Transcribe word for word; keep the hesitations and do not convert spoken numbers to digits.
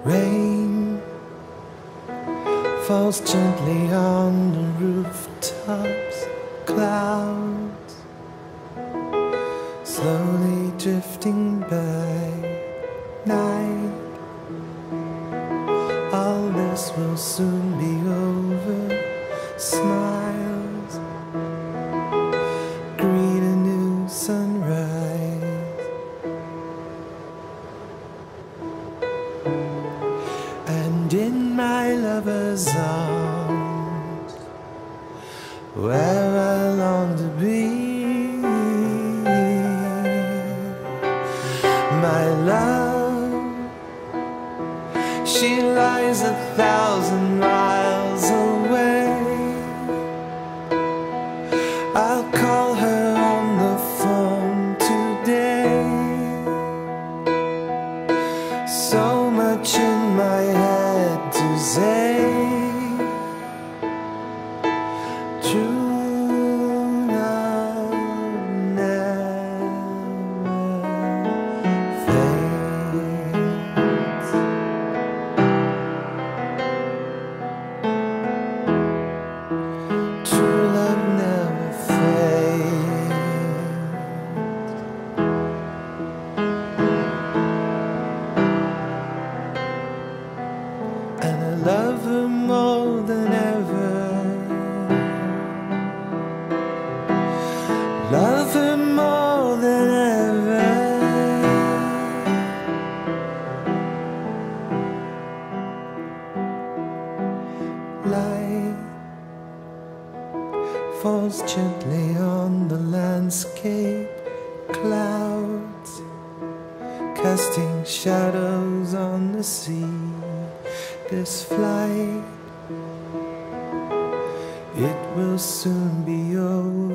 Rain falls gently on the rooftops. Clouds slowly drifting by. Night, all this will soon be over. Smiles greet a new sunrise, and in my lover's arms, where I long to be, my love, she lies a thousand miles away. I'll call her on the phone today. So much in my head to say. True love never fades. True love never fades. And I love her more than ever. Love her more than ever. Light falls gently on the landscape. Clouds casting shadows on the sea. This flight, it will soon be over.